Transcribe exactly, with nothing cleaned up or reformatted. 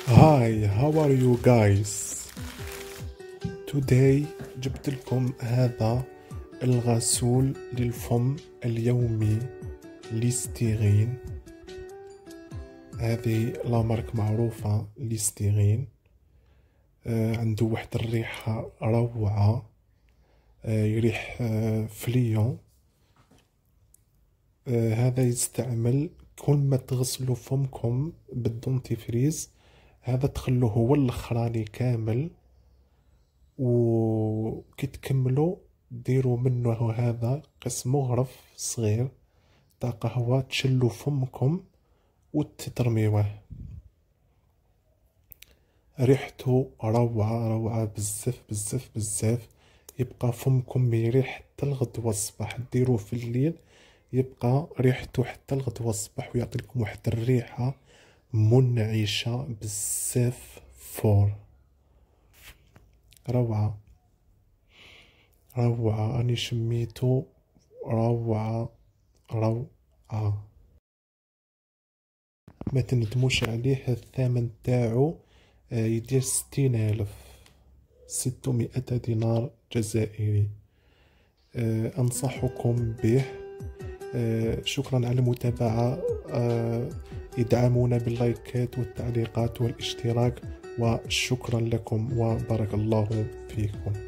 Hi, how are you guys? Today جبت لكم هذا الغسول للفم اليومي ليستيرين. هذه لا مارك معروفة ليستيرين. آه عنده واحد الريحة روعة. آه يريح آه فليون. آه هذا يستعمل كل ما تغسلوا فمكم بالدونتيفريز. هذا تخلوه هو الاخراني كامل، وكي تكملوا ديروا منه هذا قسم مغرف صغير تاع قهوة، تشلوا فمكم وتترميوه. ريحته روعة روعة بزاف بزاف بزاف. يبقى فمكم يريح حتى الغدوة الصباح. ديروه في الليل يبقى ريحته حتى الغدوة الصباح، ويعطيكم واحد الريحة منعشة بزاف. فور روعة روعة، أني شميتو روعة روعة. ما تندموش عليه. الثمن تاعو يدير ستين ألف ستمائة دينار جزائري. أنصحكم به. شكرا على المتابعة. ادعمونا باللايكات والتعليقات والاشتراك، وشكرا لكم وبارك الله فيكم.